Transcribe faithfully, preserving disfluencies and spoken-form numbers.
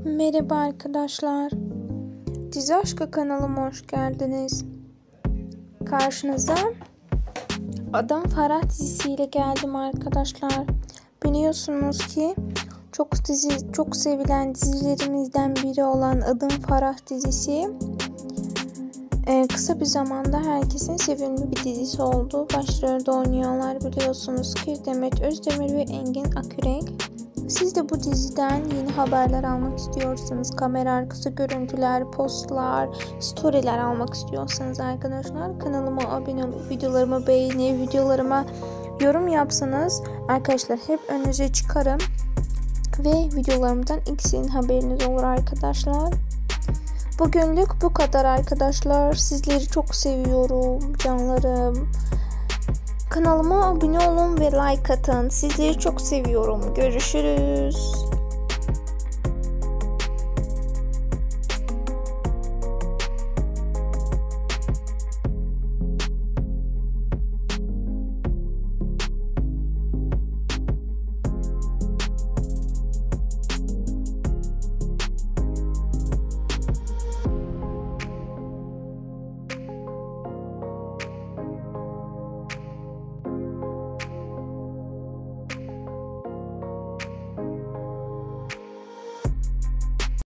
Merhaba arkadaşlar. Dizi Aşkı kanalıma hoş geldiniz. Karşınıza Adım Farah dizisiyle geldim arkadaşlar. Biliyorsunuz ki çok dizi çok sevilen dizilerimizden biri olan Adım Farah dizisi e, kısa bir zamanda herkesin sevimli bir dizisi oldu. Başrolde oynuyorlar biliyorsunuz ki Demet Özdemir ve Engin Akürek. Siz de bu diziden yeni haberler almak istiyorsanız, kamera arkası görüntüler, postlar, storyler almak istiyorsanız arkadaşlar kanalıma abone olup videolarımı beğenip videolarıma yorum yapsanız arkadaşlar hep önünüze çıkarım ve videolarımdan ilk sizin haberiniz olur arkadaşlar. Bugünlük bu kadar arkadaşlar. Sizleri çok seviyorum canlarım. Kanalıma abone olun ve like atın. Sizleri çok seviyorum. Görüşürüz.